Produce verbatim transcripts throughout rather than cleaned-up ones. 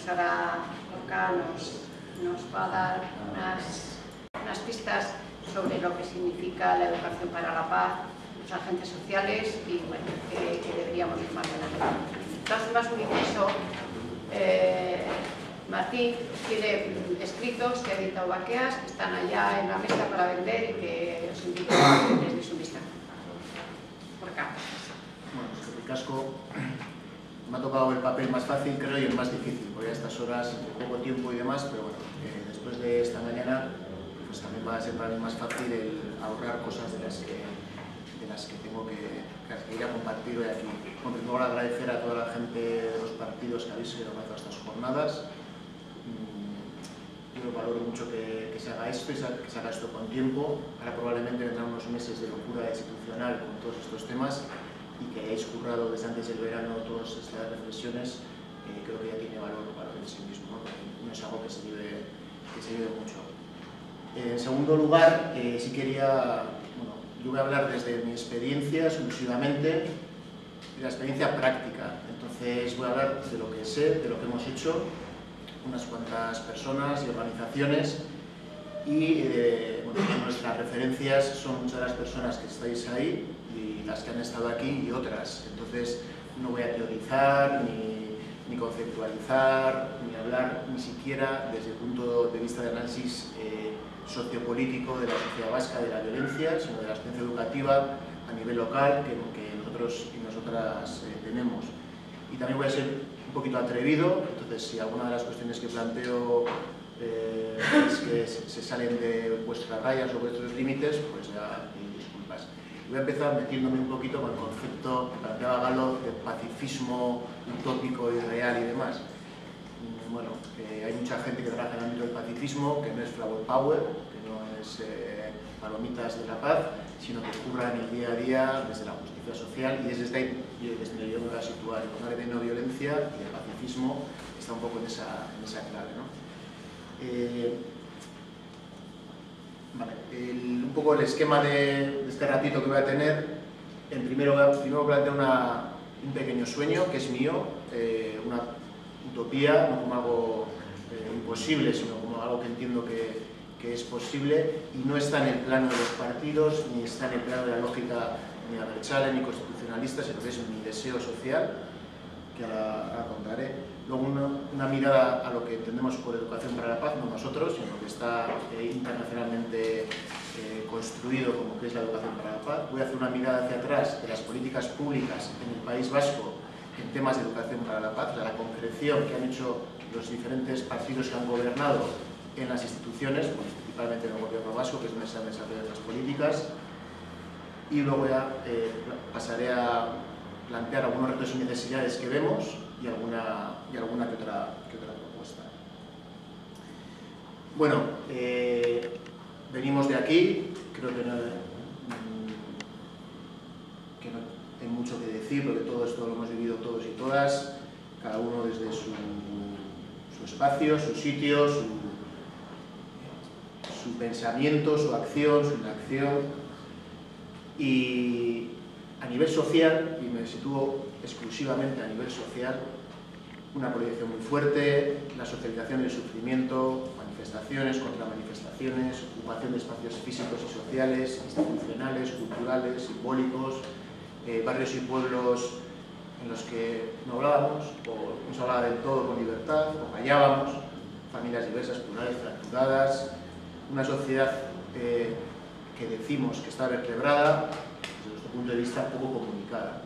pues ahora Gorka nos, nos va a dar unas, unas pistas sobre lo que significa la educación para la paz, los agentes sociales y bueno, que, que deberíamos ir más adelante. Entonces, más un inciso, eh, Martín tiene escritos que ha editado Baqueas, que están allá en la mesa para vender y que os invito a que les deis un vistazo. Por acá. Bueno, pues el casco me ha tocado el papel más fácil, creo, y el más difícil, porque a estas horas, poco tiempo y demás, pero bueno, eh, después de esta mañana, pues también va a ser para mí más fácil el ahorrar cosas de las que, de las que tengo que, que ir a compartir hoy aquí. Bueno, primero agradecer a toda la gente de los partidos que habéis organizado estas jornadas. Yo valoro mucho que, que se haga esto y que se haga esto con tiempo. Ahora probablemente vendrán unos meses de locura institucional con todos estos temas y que hayáis currado desde antes del verano todas estas reflexiones, eh, creo que ya tiene valor, valor en sí mismo, ¿no? Porque no es algo que se vive, que se vive mucho. Eh, en segundo lugar, eh, sí quería, bueno, yo voy a hablar desde mi experiencia exclusivamente, de la experiencia práctica. Entonces voy a hablar de lo que sé, de lo que hemos hecho, unas cuantas personas y organizaciones, y eh, bueno, nuestras referencias son muchas de las personas que estáis ahí y las que han estado aquí y otras. Entonces no voy a teorizar ni, ni conceptualizar ni hablar ni siquiera desde el punto de vista de análisis eh, sociopolítico de la sociedad vasca de la violencia, sino de la experiencia educativa a nivel local que, que nosotros y nosotras eh, tenemos. Y también voy a ser un poquito atrevido, entonces si alguna de las cuestiones que planteo eh, es que se salen de vuestras rayas o vuestros límites, pues ya pido disculpas. Y voy a empezar metiéndome un poquito con el concepto que planteaba Galo de pacifismo utópico y real y demás. Bueno, eh, hay mucha gente que trabaja en el ámbito del pacifismo, que no es flower power, que no es eh, palomitas de la paz, sino que ocurra en el día a día desde la justicia social, y desde ahí desde donde yo me voy a situar. El concepto de no violencia y el pacifismo está un poco en esa, en esa clave, ¿no? Eh, vale, el, un poco el esquema de, de este ratito que voy a tener. En primero, primero planteo una, un pequeño sueño que es mío, eh, una utopía, no como algo eh, imposible, sino como algo que entiendo que, que es posible, y no está en el plano de los partidos, ni está en el plano de la lógica ni abertzale ni constitucionalista, sino que es mi deseo social, que ahora, ahora contaré. Luego una, una mirada a lo que entendemos por educación para la paz, no nosotros, sino lo que está eh, internacionalmente eh, construido como que es la educación para la paz. Voy a hacer una mirada hacia atrás de las políticas públicas en el País Vasco en temas de educación para la paz, de la concreción que han hecho los diferentes partidos que han gobernado en las instituciones, pues, principalmente en el gobierno vasco, que es donde se han desarrollado las políticas. Y luego ya eh, pasaré a plantear algunos retos y necesidades que vemos y alguna, y alguna que, otra, que otra propuesta. Bueno, eh, venimos de aquí, creo que no, que no hay mucho que decir, porque todo esto lo hemos vivido todos y todas, cada uno desde su, su espacio, su sitio, su, su pensamiento, su acción, su inacción. Y a nivel social, y me sitúo exclusivamente a nivel social, una proyección muy fuerte, la socialización del sufrimiento, manifestaciones, contramanifestaciones, ocupación de espacios físicos y sociales, institucionales, culturales, simbólicos, eh, barrios y pueblos en los que no hablábamos, o no se hablaba del todo con libertad, o callábamos, familias diversas, plurales, fracturadas, una sociedad eh, que decimos que está vertebrada, desde nuestro punto de vista poco comunicada.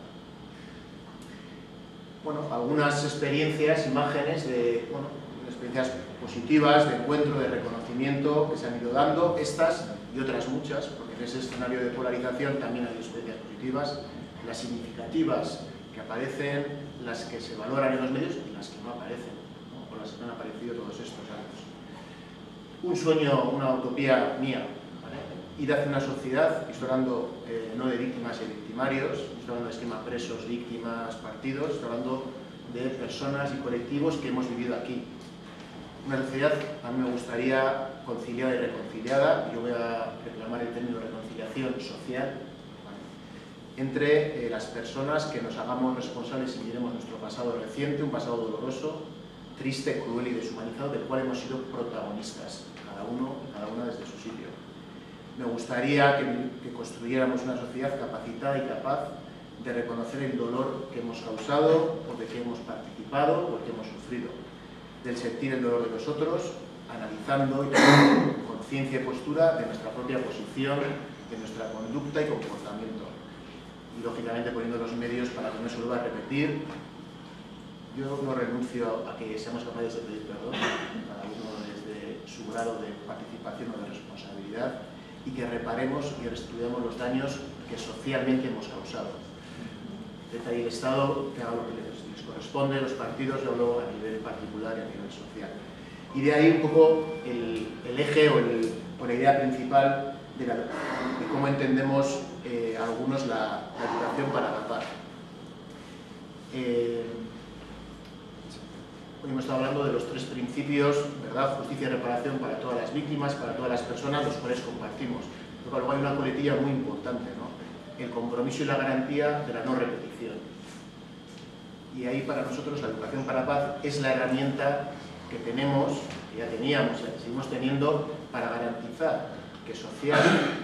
Bueno, algunas experiencias, imágenes de, bueno, experiencias positivas, de encuentro, de reconocimiento que se han ido dando, estas y otras muchas, porque en ese escenario de polarización también hay experiencias positivas, las significativas que aparecen, las que se valoran en los medios y las que no aparecen, ¿no? O las que no han aparecido todos estos años. Un sueño, una utopía mía, ir hacia una sociedad, estoy hablando eh, no de víctimas y victimarios, estoy hablando de esquema presos, víctimas, partidos, estoy hablando de personas y colectivos que hemos vivido aquí. Una sociedad a mí me gustaría conciliada y reconciliada, yo voy a reclamar el término reconciliación social, ¿vale? Entre eh, las personas que nos hagamos responsables y miremos nuestro pasado reciente, un pasado doloroso, triste, cruel y deshumanizado del cual hemos sido protagonistas, cada uno y cada una desde su sitio. Me gustaría que, que construyéramos una sociedad capacitada y capaz de reconocer el dolor que hemos causado, o de que hemos participado, o el que hemos sufrido, del sentir el dolor de los otros, analizando y tomando conciencia y postura de nuestra propia posición, de nuestra conducta y comportamiento. Y, lógicamente, poniendo los medios para que no se vuelva a repetir. Yo no renuncio a que seamos capaces de pedir perdón, cada uno desde su grado de participación o de responsabilidad, y que reparemos y restituyamos los daños que socialmente hemos causado. Desde ahí el Estado que haga lo que les, les corresponde, los partidos, yo hablo a nivel particular y a nivel social. Y de ahí un poco el, el eje o, el, o la idea principal de, la, de cómo entendemos eh, algunos la, la educación para la paz. Eh, Hoy hemos estado hablando de los tres principios, ¿verdad? Justicia y reparación para todas las víctimas, para todas las personas, los cuales compartimos. Pero luego hay una coletilla muy importante, ¿no? El compromiso y la garantía de la no repetición. Y ahí para nosotros la educación para la paz es la herramienta que tenemos, que ya teníamos y que seguimos teniendo, para garantizar que social,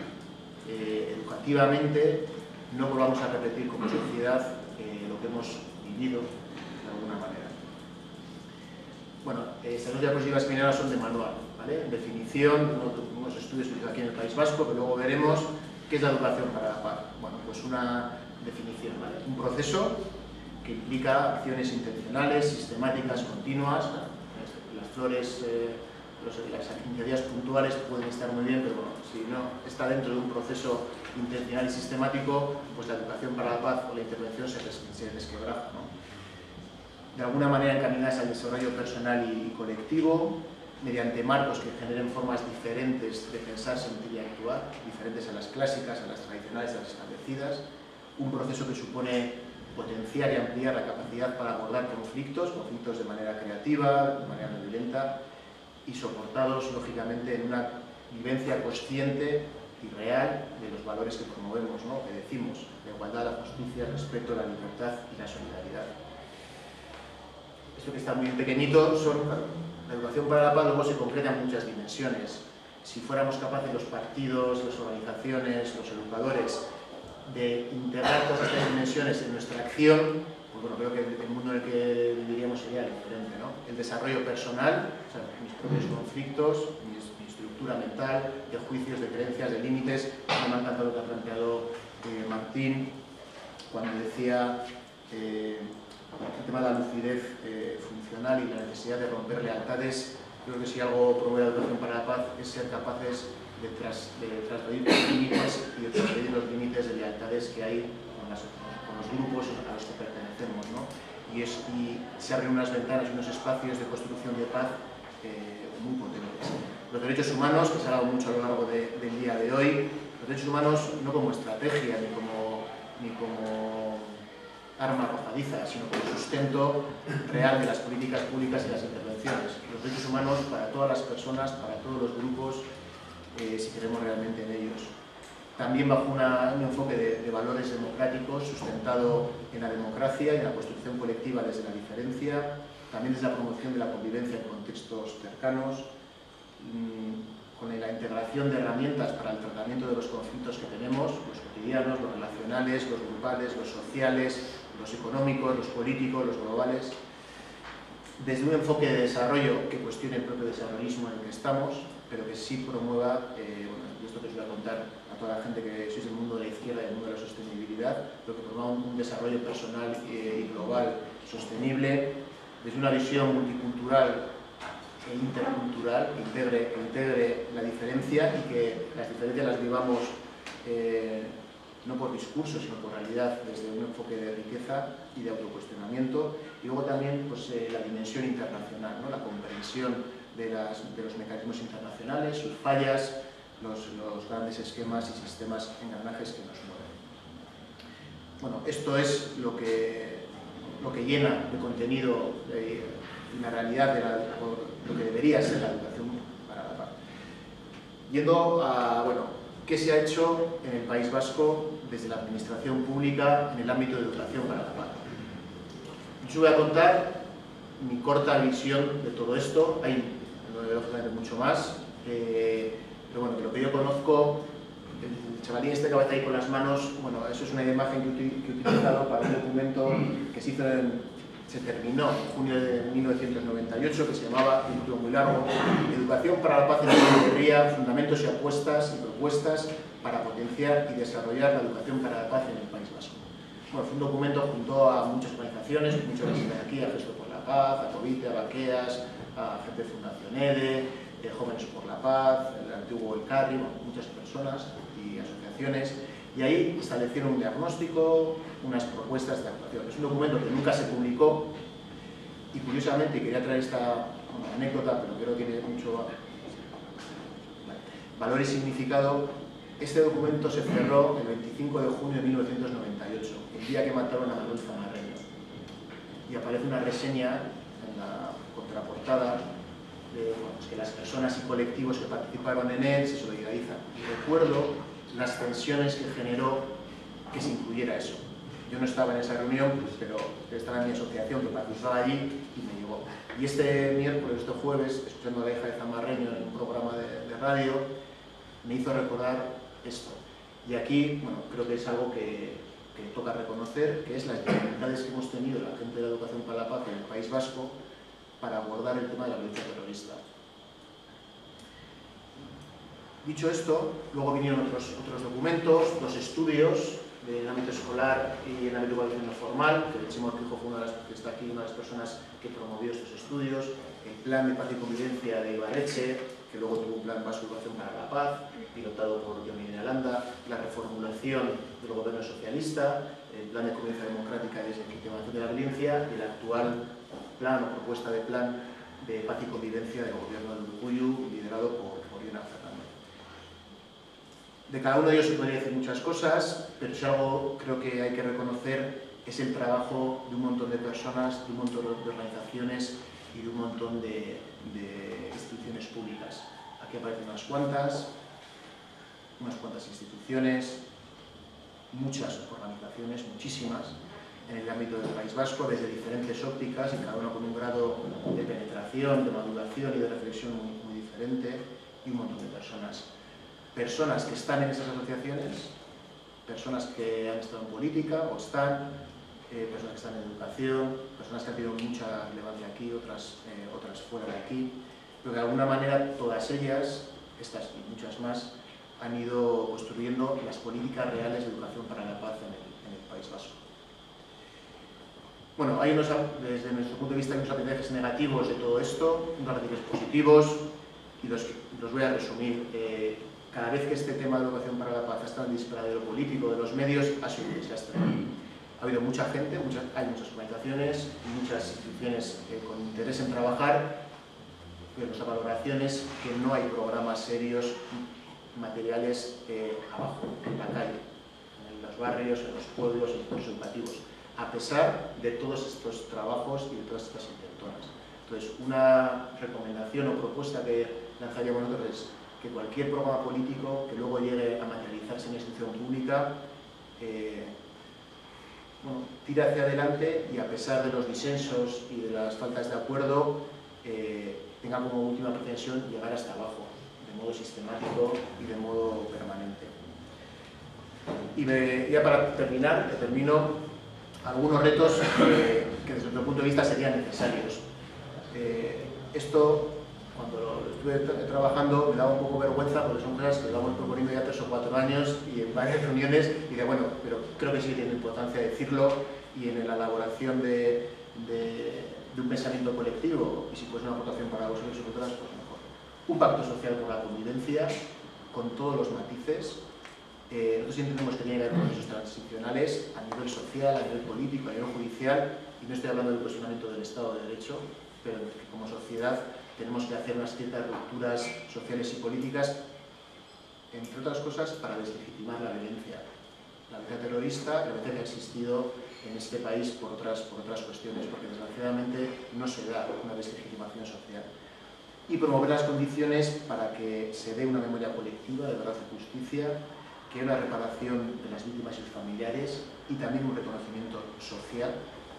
eh, educativamente, no volvamos a repetir como sociedad eh, lo que hemos vivido de alguna manera. Bueno, estas dos diapositivas primeras son de manual, ¿vale? En definición, unos estudios que hizo aquí en el País Vasco, pero luego veremos qué es la educación para la paz. Bueno, pues una definición, ¿vale? Un proceso que implica acciones intencionales, sistemáticas, continuas. Las flores, eh, los, las iniciativas puntuales pueden estar muy bien, pero bueno, si no está dentro de un proceso intencional y sistemático, pues la educación para la paz o la intervención se, des, se desquebraja, ¿no? De alguna manera encaminadas al desarrollo personal y colectivo, mediante marcos que generen formas diferentes de pensar, sentir y actuar, diferentes a las clásicas, a las tradicionales, a las establecidas. Un proceso que supone potenciar y ampliar la capacidad para abordar conflictos, conflictos de manera creativa, de manera no violenta, y soportados, lógicamente, en una vivencia consciente y real de los valores que promovemos, ¿no? Que decimos: la igualdad, la justicia, el respeto, la libertad y la solidaridad. Esto que está muy pequeñito son, la educación para la paz luego se concreta en muchas dimensiones. Si fuéramos capaces los partidos, las organizaciones, los educadores, de integrar todas estas dimensiones en nuestra acción, pues bueno, creo que el mundo en el que viviríamos sería diferente, ¿no? El desarrollo personal, o sea, mis propios conflictos, mi, mi estructura mental, de juicios, de creencias, de límites. Me ha encantado lo que ha planteado eh, Martín cuando decía eh, el tema de la lucidez eh, funcional y la necesidad de romper lealtades. Creo que si algo promueve la educación para la paz es ser capaces de, tras, de transgredir los límites y de transgredir los límites de lealtades que hay con, las, con los grupos a los que pertenecemos, ¿no? Y, es, y se abren unas ventanas y unos espacios de construcción de paz eh, muy potentes. Los derechos humanos, que se ha hablado mucho a lo largo de, del día de hoy, los derechos humanos no como estrategia ni como, ni como arma arrojadiza, sino como sustento real de las políticas públicas y las intervenciones. Los derechos humanos para todas las personas, para todos los grupos, eh, si queremos realmente en ellos. También bajo una, un enfoque de, de valores democráticos sustentado en la democracia y en la construcción colectiva desde la diferencia, también desde la promoción de la convivencia en contextos cercanos, mmm, con la integración de herramientas para el tratamiento de los conflictos que tenemos, los cotidianos, los relacionales, los grupales, los sociales, los económicos, los políticos, los globales, desde un enfoque de desarrollo que cuestione el propio desarrollismo en el que estamos, pero que sí promueva, eh, bueno, y esto que os voy a contar a toda la gente que sois del mundo de la izquierda y del mundo de la sostenibilidad, pero que promueva un, un desarrollo personal eh, y global sostenible, desde una visión multicultural e intercultural, que integre, que integre la diferencia y que las diferencias las vivamos eh, no por discurso, sino por realidad, desde un enfoque de riqueza y de autocuestionamiento. Y luego también pues, eh, la dimensión internacional, ¿no? La comprensión de, las, de los mecanismos internacionales, sus fallas, los, los grandes esquemas y sistemas engranajes que nos mueven. Bueno, esto es lo que, lo que llena de contenido eh, la realidad de la, lo que debería ser la educación para la paz. Yendo a, bueno, ¿qué se ha hecho en el País Vasco desde la administración pública en el ámbito de educación para la paz? Yo voy a contar mi corta visión de todo esto. Hay, lógicamente, mucho más, eh, pero bueno, de lo que yo conozco, el chavalín este que va ahí con las manos, bueno, eso es una imagen que, que he utilizado para un documento que se hizo en, se terminó en junio de mil novecientos noventa y ocho, que se llamaba, un título muy largo, Educación para la Paz en la Guerrilla, fundamentos y apuestas y propuestas para potenciar y desarrollar la educación para la paz en el País Vasco. Bueno, fue un documento junto a muchas organizaciones, muchas de las aquí, a Gesto por la Paz, a Covite, a Baqueas, a gente de Fundación EDE, eh, Jóvenes por la Paz, el antiguo Elcarri, bueno, muchas personas y asociaciones, y ahí establecieron un diagnóstico, unas propuestas de actuación. Es un documento que nunca se publicó y, curiosamente, quería traer esta bueno, anécdota, pero creo que tiene mucho valor y significado. Este documento se cerró el veinticinco de junio de mil novecientos noventa y ocho, el día que mataron a Manuel Zamarreño, y aparece una reseña en la contraportada de bueno, pues que las personas y colectivos que participaron en él se solidarizan. Y recuerdo las tensiones que generó que se incluyera eso. Yo no estaba en esa reunión, pero estaba en mi asociación que participaba allí y me llegó. Y este miércoles, este jueves, escuchando a la hija de Zamarreño en un programa de, de radio, me hizo recordar esto. Y aquí, bueno, creo que es algo que, que toca reconocer, que es las dificultades que hemos tenido la gente de la educación para la paz en el País Vasco para abordar el tema de la violencia terrorista. Dicho esto, luego vinieron otros, otros documentos, dos estudios en el ámbito escolar y en el ámbito de educación no formal, que Chimo Urquijo fue una de las, que está aquí, una de las personas que promovió estos estudios, el plan de paz y convivencia de Ibarretxe, que luego tuvo un plan vasco de educación para la paz, pilotado por Johnny Alanda, la reformulación del gobierno socialista, el plan de convivencia democrática y deslegitimación de la violencia y el actual plan o propuesta de plan de paz y convivencia del gobierno del Urkullu, liderado por, por Jonan Fernández. De cada uno de ellos se podría decir muchas cosas, pero si algo creo que hay que reconocer es el trabajo de un montón de personas, de un montón de organizaciones y de un montón de, de instituciones públicas. Aquí aparecen unas cuantas, unas cuantas instituciones, muchas organizaciones, muchísimas, en el ámbito del País Vasco, desde diferentes ópticas y cada una con un grado de penetración, de maduración y de reflexión muy, muy diferente, y un montón de personas. Personas que están en esas asociaciones, personas que han estado en política o están, eh, personas que están en educación, personas que han tenido mucha relevancia aquí, otras, eh, otras fuera de aquí, pero que de alguna manera todas ellas, estas y muchas más, han ido construyendo las políticas reales de educación para la paz en el, en el País Vasco. Bueno, hay unos, desde nuestro punto de vista, hay unos aprendizajes negativos de todo esto, unos aprendizajes positivos, y los, los voy a resumir. Eh, cada vez que este tema de educación para la paz ha estado en el disparadero político de los medios, ha sido un desastre. Ha habido mucha gente, muchas, hay muchas organizaciones, muchas instituciones eh, con interés en trabajar, pero nuestra valoración es que no hay programas serios, materiales eh, abajo, en la calle, en los barrios, en los pueblos, en los centros educativos, a pesar de todos estos trabajos y de todas estas intentonas. Entonces, una recomendación o propuesta que lanzaríamos nosotros es que cualquier programa político que luego llegue a materializarse en una institución pública eh, bueno, tire hacia adelante y, a pesar de los disensos y de las faltas de acuerdo, eh, tenga como última pretensión llegar hasta abajo, de modo sistemático y de modo permanente. Y me, ya para terminar, termino algunos retos eh, que desde nuestro punto de vista serían necesarios. Eh, esto, cuando lo estuve tra trabajando, me daba un poco vergüenza porque son cosas que vamos proponiendo ya tres o cuatro años y en varias reuniones, y de bueno, pero creo que sí tiene importancia decirlo, y en la elaboración de, de, de un pensamiento colectivo, y si fuese una aportación para vosotros y vosotras, pues mejor. Un pacto social por la convivencia, con todos los matices. Eh, nosotros entendemos que tiene que haber procesos transicionales a nivel social, a nivel político, a nivel judicial, y no estoy hablando del cuestionamiento del Estado de Derecho, pero que como sociedad tenemos que hacer unas ciertas rupturas sociales y políticas, entre otras cosas, para deslegitimar la violencia. La violencia terrorista, la violencia que ha existido en este país por otras, por otras cuestiones, porque desgraciadamente no se da una deslegitimación social. Y promover las condiciones para que se dé una memoria colectiva de verdad y justicia, que haya una reparación de las víctimas y sus familiares, y también un reconocimiento social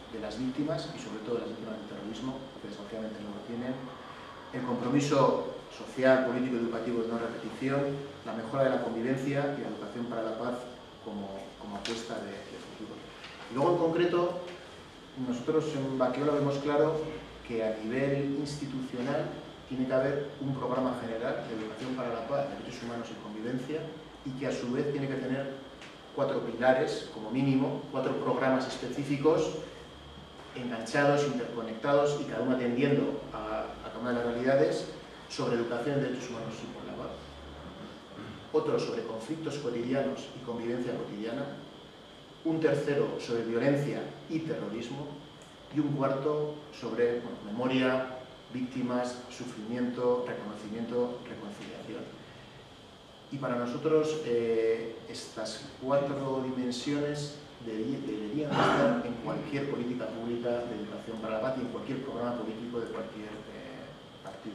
de las víctimas y sobre todo de las víctimas del terrorismo, que desgraciadamente no lo tienen, el compromiso social, político y educativo de no repetición, la mejora de la convivencia y la educación para la paz como, como apuesta de, de futuro. Y luego, en concreto, nosotros en Baqueola vemos claro que a nivel institucional tiene que haber un programa general de educación para la paz, derechos humanos y convivencia, y que a su vez tiene que tener cuatro pilares, como mínimo, cuatro programas específicos, enganchados, interconectados y cada uno atendiendo a, a cada una de las realidades sobre educación de derechos humanos y por la paz. Otro sobre conflictos cotidianos y convivencia cotidiana. Un tercero sobre violencia y terrorismo. Y un cuarto sobre bueno, memoria, víctimas, sufrimiento, reconocimiento, reconciliación. Y para nosotros eh, estas cuatro dimensiones deberían estar en cualquier política pública de educación para la paz y en cualquier programa político de cualquier eh, partido.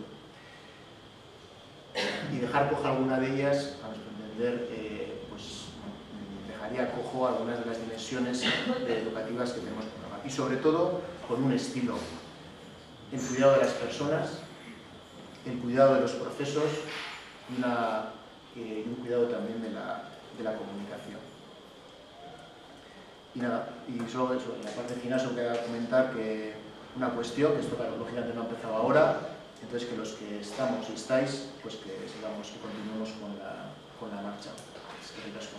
Y dejar coja alguna de ellas, a nuestro entender, eh, pues dejaría cojo algunas de las dimensiones de educativas que tenemos que trabajar. Y sobre todo con un estilo: el cuidado de las personas, el cuidado de los procesos y, una, eh, y un cuidado también de la, de la comunicación. Y nada, y solo eso, en la parte final solo queda comentar que una cuestión, que esto claro, lógicamente no ha empezado ahora, entonces que los que estamos y estáis, pues que sigamos, que continuemos con la, con la marcha. Es que ricasco.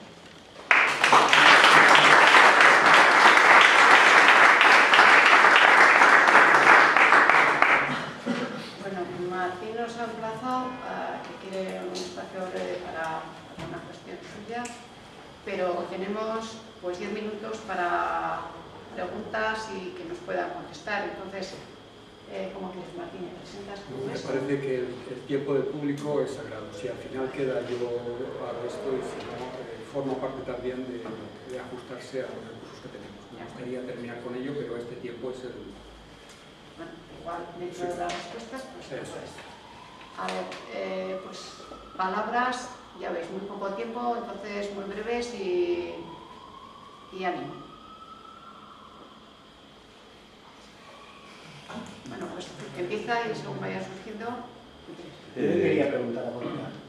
Martín nos ha emplazado a que quiere un espacio breve para una cuestión suya, pero tenemos pues diez minutos para preguntas y que nos puedan contestar. Entonces, eh, ¿cómo quieres, Martín? ¿Presentas tú Me esto? parece que el, el tiempo del público es sagrado. Si al final queda, yo hago esto y si no, eh, forma parte también de, de ajustarse a los recursos que tenemos. Me gustaría terminar con ello, pero este tiempo es el... Bueno, igual dentro sí. de las respuestas, pues eso es. A ver, eh, pues palabras, ya veis, muy poco tiempo, entonces muy breves y, y ánimo. Bueno, pues empieza y según vaya surgiendo. Yo le quería preguntar a Gorka.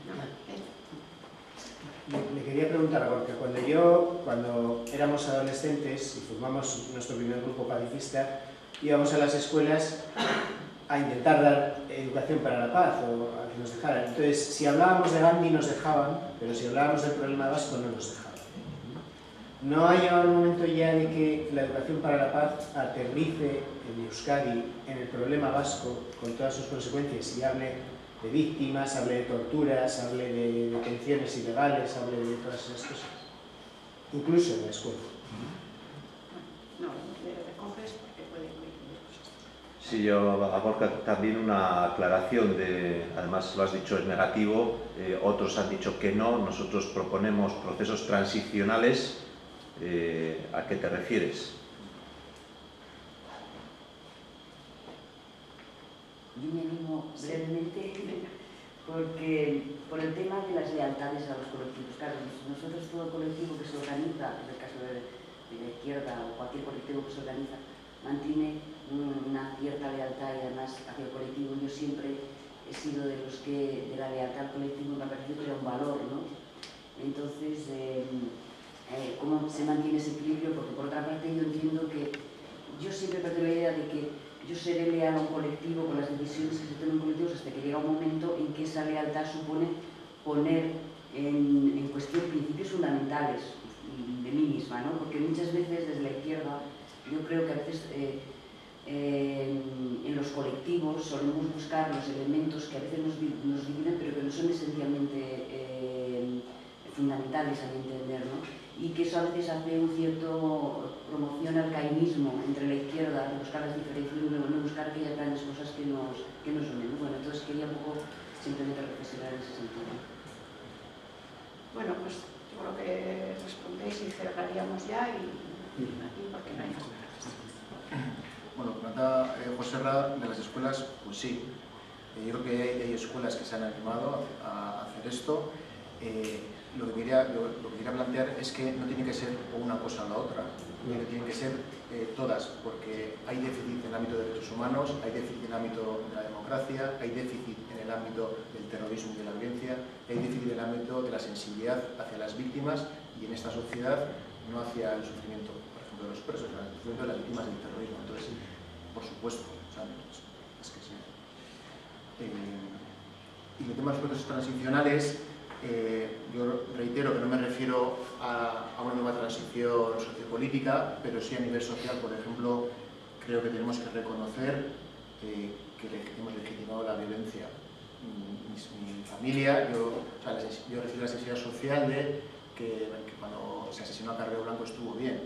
No, le, le quería preguntar a Gorka, cuando yo, cuando éramos adolescentes y formamos nuestro primer grupo pacifista, íbamos a las escuelas a intentar dar educación para la paz o a que nos dejaran. Entonces, si hablábamos de Gandhi nos dejaban, pero si hablábamos del problema vasco no nos dejaban. ¿No ha llegado el momento ya de que la educación para la paz aterrice en Euskadi en el problema vasco con todas sus consecuencias y hable de víctimas, hable de torturas, hable de detenciones ilegales, hable de todas esas cosas? Incluso en la escuela. no, le recoges porque puede incluir cosas. Sí, yo abordo también una aclaración, de, además lo has dicho es negativo, eh, otros han dicho que no, nosotros proponemos procesos transicionales. Eh, ¿a qué te refieres? Yo me animo brevemente porque por el tema de las lealtades a los colectivos. Claro, nosotros todo colectivo que se organiza, en el caso de, de la izquierda o cualquier colectivo que se organiza, mantiene una cierta lealtad y además hacia el colectivo. Yo siempre he sido de los que de la lealtad al colectivo me ha parecido que era un valor, ¿no? Entonces, eh, eh, ¿cómo se mantiene ese equilibrio? Porque por otra parte yo entiendo que yo siempre perdí la idea de que yo seré leal a un colectivo con las decisiones que se toman colectivos hasta que llega un momento en que esa lealtad supone poner en, en cuestión principios fundamentales de mí misma, ¿no? Porque muchas veces desde la izquierda yo creo que a veces eh, eh, en los colectivos solemos buscar los elementos que a veces nos, nos dividen pero que no son esencialmente eh, fundamentales a mi entender, ¿no? Y que eso a veces hace un cierto promoción al caínismo entre la izquierda, de buscar las diferencias y no buscar aquellas grandes cosas que nos, que nos unen. Bueno, entonces quería un poco simplemente reflexionar en ese sentido. Bueno, pues yo creo que respondéis y cerraríamos ya y aquí porque no hay más preguntas. Bueno, pregunta eh, José Ra de las escuelas, pues sí. Eh, yo creo que hay, hay escuelas que se han animado a, a hacer esto. Eh, lo que, quería, lo, lo que quería plantear es que no tiene que ser o una cosa o la otra, sino que tienen que ser eh, todas, porque hay déficit en el ámbito de derechos humanos, hay déficit en el ámbito de la democracia, hay déficit en el ámbito del terrorismo y de la violencia, hay déficit en el ámbito de la sensibilidad hacia las víctimas y en esta sociedad no hacia el sufrimiento, por ejemplo, de los presos, sino el sufrimiento de las víctimas del terrorismo. Entonces, por supuesto, o sea, es que sí. Eh, y el tema de los procesos transicionales, eh, yo reitero que no me refiero a, a una nueva transición sociopolítica, pero sí a nivel social. Por ejemplo, creo que tenemos que reconocer eh, que hemos legitimado la violencia. Mi, mi, mi familia, yo, o sea, yo recibí la sensibilidad social de que, que cuando se asesinó a Carrero Blanco estuvo bien.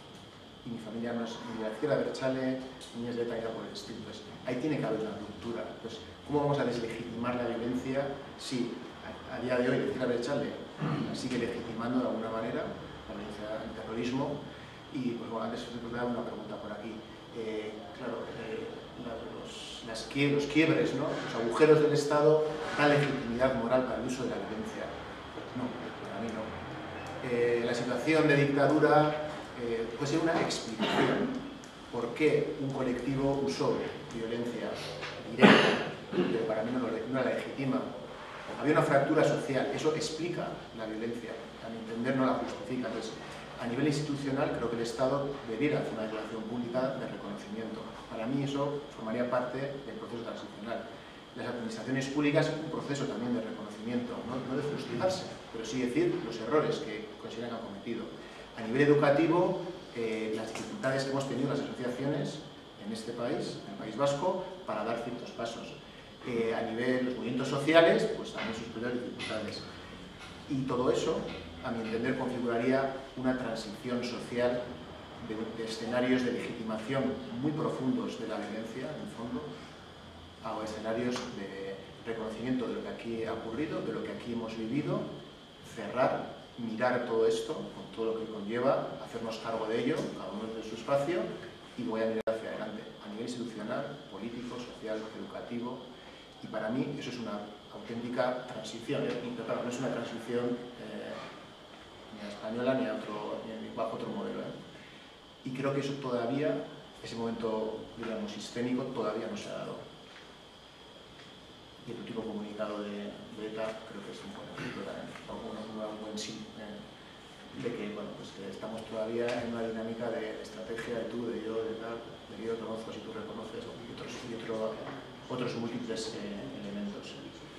Y mi familia no es ni de la izquierda Berchale, ni es de ETA, por el estilo. Entonces, ahí tiene que haber una ruptura. Entonces, ¿cómo vamos a deslegitimar la violencia si a, a día de hoy la izquierda Berchale la sigue legitimando de alguna manera, la violencia del terrorismo? Y pues bueno, antes os he dado una pregunta por aquí. Eh, claro, eh, la, los, las quie los quiebres, ¿no? Los agujeros del Estado dan legitimidad moral para el uso de la violencia. No, para mí no. Eh, la situación de dictadura Eh, puede ser una explicación por qué un colectivo usó violencia directa, pero para mí no, lo, no la legitima. Había una fractura social, eso explica la violencia, a mi entender no la justifica. Entonces, a nivel institucional creo que el Estado debiera hacer una declaración pública de reconocimiento. Para mí eso formaría parte del proceso transicional. Las administraciones públicas es un proceso también de reconocimiento, no, no de fustigarse, pero sí decir los errores que consideran que han cometido. A nivel educativo, eh, las dificultades que hemos tenido las asociaciones en este país, en el País Vasco, para dar ciertos pasos. Eh, a nivel de los movimientos sociales, pues también sus propias dificultades. Y todo eso, a mi entender, configuraría una transición social de, de escenarios de legitimación muy profundos de la violencia, en el fondo, a escenarios de reconocimiento de lo que aquí ha ocurrido, de lo que aquí hemos vivido, cerrar, mirar todo esto, con todo lo que conlleva, hacernos cargo de ello, cada uno de su espacio, y voy a mirar hacia adelante, a nivel institucional, político, social, educativo, y para mí eso es una auténtica transición, ¿eh? Y, claro, no es una transición eh, ni a española ni, a otro, ni bajo otro modelo, ¿eh? Y creo que eso todavía, ese momento, digamos, sistémico, todavía no se ha dado. Y el último comunicado de, de ETA creo que es un buen ejemplo también, un buen sí, eh, de que, bueno, pues, que estamos todavía en una dinámica de estrategia de tú, de yo, de tal, de que yo conozco, si tú reconoces, y otros, y otro, otros múltiples eh, elementos.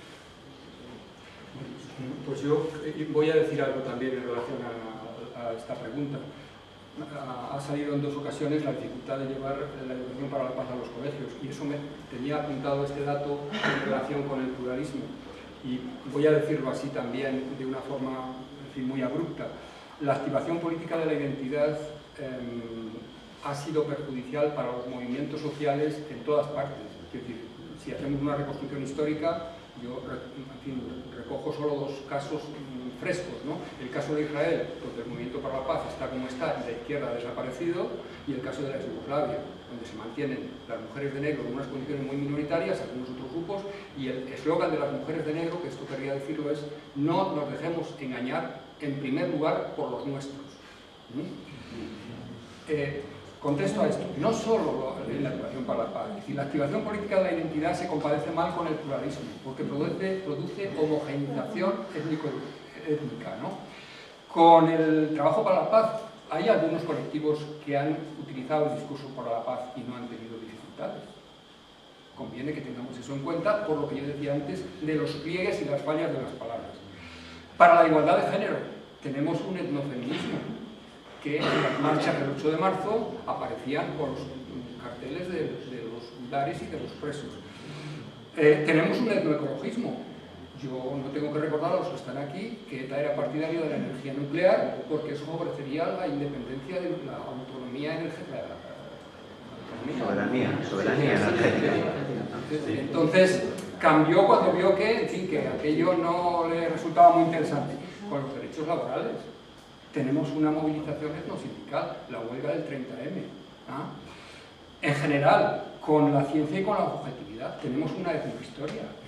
Pues yo voy a decir algo también en relación a, a esta pregunta. Ha salido en dos ocasiones la dificultad de llevar la educación para la paz a los colegios, y eso me tenía apuntado este dato en relación con el pluralismo, y voy a decirlo así también de una forma, en fin, muy abrupta. La activación política de la identidad eh, ha sido perjudicial para los movimientos sociales en todas partes. Es decir, si hacemos una reconstrucción histórica, yo en fin, recojo solo dos casos frescos, ¿no? El caso de Israel, donde el movimiento para la paz está como está y la izquierda ha desaparecido, y el caso de la Yugoslavia, donde se mantienen las mujeres de negro en unas condiciones muy minoritarias, algunos otros grupos, y el eslogan de las mujeres de negro, que esto querría decirlo, es: no nos dejemos engañar en primer lugar por los nuestros. ¿Mm? Eh, Contesto a esto, no solo en la activación para la paz, es decir, la activación política de la identidad se compadece mal con el pluralismo, porque produce, produce homogeneización étnico-étnica, ¿no? Con el trabajo para la paz, hay algunos colectivos que han utilizado el discurso para la paz y no han tenido dificultades. Conviene que tengamos eso en cuenta, por lo que yo decía antes, de los pliegues y las fallas de las palabras. Para la igualdad de género, tenemos un etnofeminismo, que en las marchas del ocho de marzo aparecían con los carteles de, de los militares y de los presos. Eh, tenemos un etnoecologismo. Yo no tengo que recordar a los que están aquí que ETA era partidario de la energía nuclear, porque eso favorecería la independencia de la autonomía energética. Soberanía, soberanía energética. Entonces cambió cuando vio que, en fin, que aquello no le resultaba muy interesante. Con los derechos laborales tenemos una movilización etnosindical, la huelga del treinta eme. ¿Ah? En general, con la ciencia y con la objetividad, tenemos una etnohistoria. Es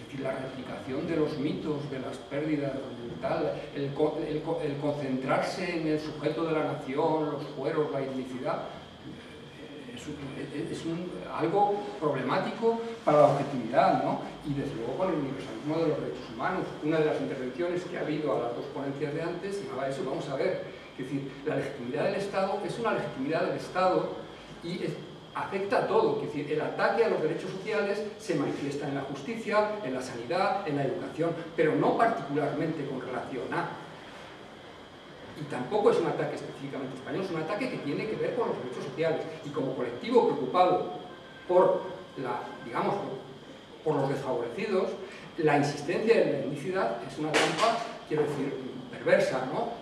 decir, la replicación de los mitos, de las pérdidas, tal, el, el, el concentrarse en el sujeto de la nación, los fueros, la etnicidad, es, un, es un, algo problemático para la objetividad, ¿no? Y desde luego con el universalismo de los derechos humanos. Una de las intervenciones que ha habido a las dos ponencias de antes llamaba eso, vamos a ver, es decir, la legitimidad del Estado es una legitimidad del Estado y es, afecta a todo, es decir, el ataque a los derechos sociales se manifiesta en la justicia, en la sanidad, en la educación, pero no particularmente con relación a. Y tampoco es un ataque específicamente español, es un ataque que tiene que ver con los derechos sociales. Y como colectivo preocupado por, la, digamos, por los desfavorecidos, la insistencia en la etnicidad es una trampa, quiero decir, perversa, ¿no?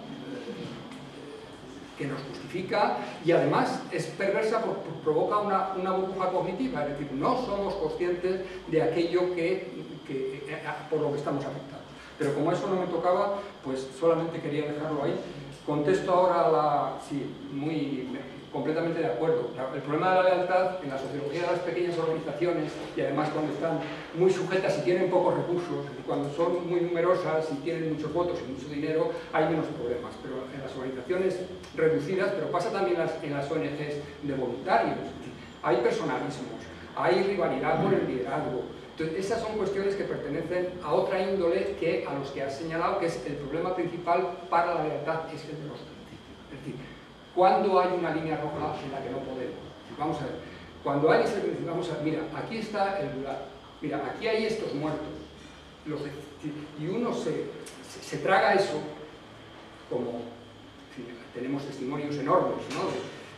Que nos justifica y además es perversa porque provoca una, una burbuja cognitiva, es decir, no somos conscientes de aquello que, que, por lo que estamos afectados. Pero como eso no me tocaba, pues solamente quería dejarlo ahí. Contesto ahora a la... sí, muy... completamente de acuerdo. El problema de la lealtad en la sociología de las pequeñas organizaciones, y además cuando están muy sujetas y tienen pocos recursos, y cuando son muy numerosas y tienen muchos votos y mucho dinero, hay menos problemas. Pero en las organizaciones reducidas, pero pasa también en las, en las O N Ges de voluntarios, hay personalismos, hay rivalidad por el liderazgo. Entonces, esas son cuestiones que pertenecen a otra índole que a los que has señalado, que es el problema principal para la lealtad, es el de los principios. Es decir, ¿cuándo hay una línea roja en la que no podemos? Vamos a ver. Cuando hay ese principio, vamos a ver, mira, aquí está el lugar, mira, aquí hay estos muertos. Los de, y uno se, se, se traga eso, como en fin, tenemos testimonios enormes, ¿no?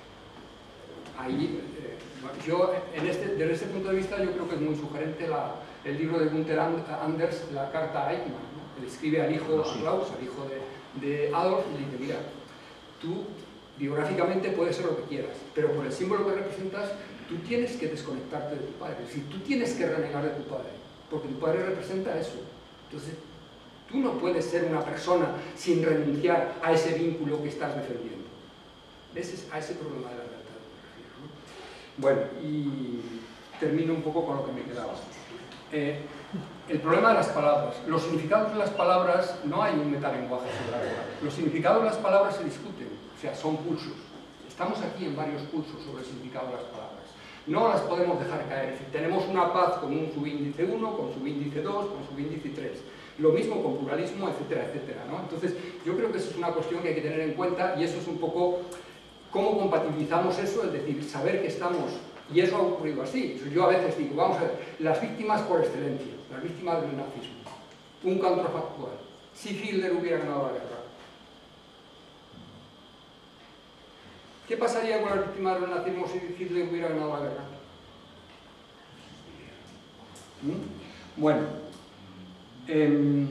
Ahí, eh, yo, en este, desde ese punto de vista, yo creo que es muy sugerente la, el libro de Gunther Anders, La carta a Eichmann, ¿no? Él escribe al hijo, a Klaus, al hijo de, de Adolf, y le dice, mira, tú biográficamente puedes ser lo que quieras, pero por el símbolo que representas, tú tienes que desconectarte de tu padre, es decir, tú tienes que renegar de tu padre, porque tu padre representa eso. Entonces, tú no puedes ser una persona sin renunciar a ese vínculo que estás defendiendo. Ese es a ese problema de la lealtad que me refiero, ¿no? Bueno, y termino un poco con lo que me quedaba. Eh, el problema de las palabras. Los significados de las palabras, no hay un metalenguaje sobre la verdad. Los significados de las palabras se discuten, o sea, son pulsos. Estamos aquí en varios pulsos sobre el significado de las palabras. No las podemos dejar caer. Es decir, tenemos una paz con un subíndice uno, con subíndice dos, con subíndice tres. Lo mismo con pluralismo, etcétera, etcétera, ¿no? Entonces, yo creo que eso es una cuestión que hay que tener en cuenta y eso es un poco cómo compatibilizamos eso, es decir, saber que estamos, y eso ha ocurrido así. Yo a veces digo, vamos a ver, las víctimas por excelencia, las víctimas del nazismo, un contrafactual. Si Hitler hubiera ganado la guerra, ¿qué pasaría con las víctimas del nazismo si Hitler hubiera ganado la guerra? ¿Mm? Bueno, eh,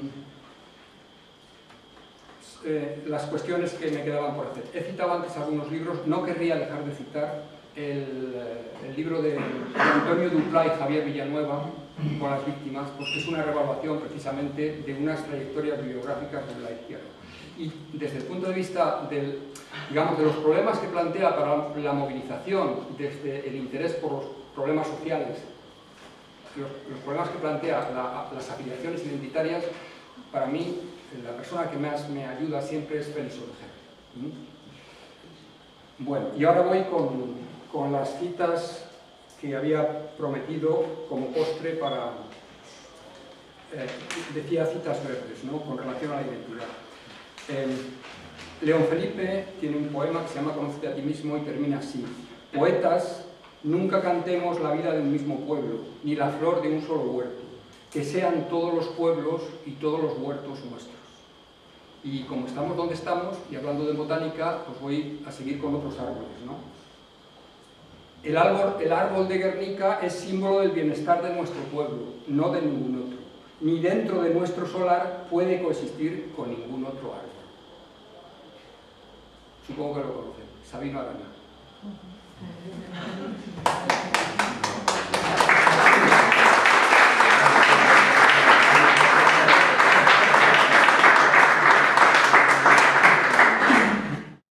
eh, las cuestiones que me quedaban por hacer. He citado antes algunos libros, no querría dejar de citar el, el libro de Antonio Duplá y Javier Villanueva, con las víctimas, porque es una revaluación precisamente de unas trayectorias bibliográficas de la izquierda. Y desde el punto de vista del, digamos, de los problemas que plantea para la movilización, desde el interés por los problemas sociales, los, los problemas que plantea la, las afiliaciones identitarias, para mí, la persona que más me ayuda siempre es Félix Ovejer. Bueno, y ahora voy con, con las citas que había prometido como postre para... Eh, decía citas breves, ¿no?, con relación a la identidad. Eh, León Felipe tiene un poema que se llama Conócete a ti mismo y termina así: poetas, nunca cantemos la vida de un mismo pueblo, ni la flor de un solo huerto, que sean todos los pueblos y todos los huertos nuestros. Y como estamos donde estamos, y hablando de botánica, pues voy a seguir con otros árboles, ¿no? El árbol, el árbol de Guernica es símbolo del bienestar de nuestro pueblo, no de ningún otro. Ni dentro de nuestro solar puede coexistir con ningún otro árbol. Supongo que lo conocen, Sabino Arana.